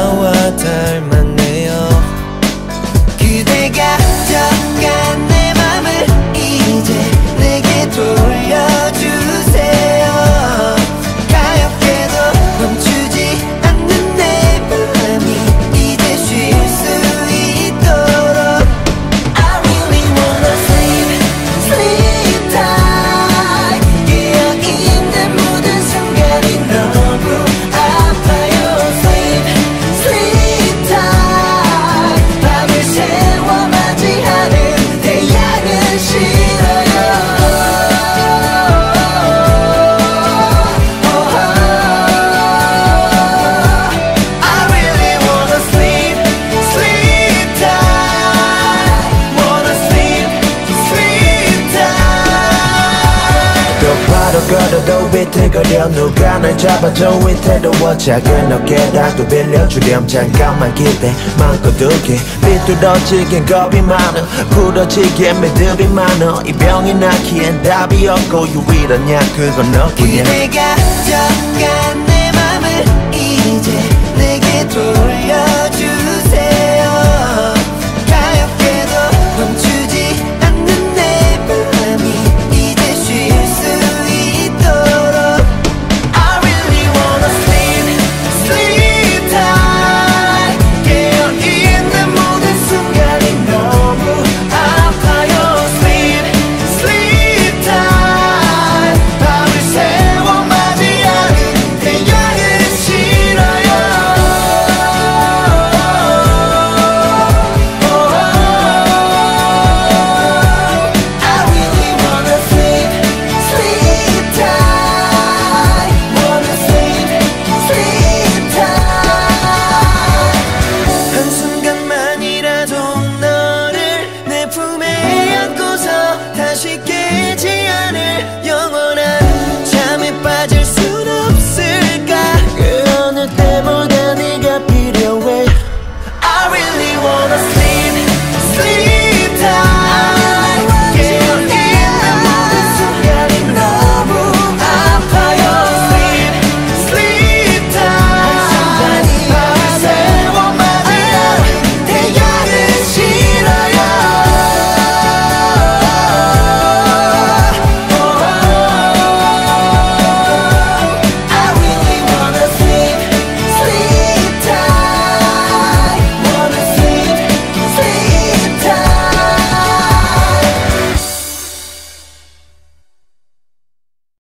나와 닮았네요. 그대가 정간 내 맘을 이제 내게 돌려주세요. 가엾게도 멈추지 않는 내 마음이 이제 쉴 수 있도록 I really wanna sleep, sleep tight. 깨어있는 모든 순간이 너무 아파요. Sleep, sleep tight. 밤을 새워 맞이하는 태양은 싫어요. I really wanna sleep, sleep tight. Wanna sleep, sleep tight. 똑바로 걸어도 비틀거려 누가 날 잡아줘 위태로워. 작은 어깨라도 빌려주렴. 잠깐만 기대 마음껏 두게 비뚤어지긴 겁이 많아. 부러지게 매듭이 많아. 이 병이 낫기엔 답이 없고 유일한 약 그건 너뿐이야. 그대가 정간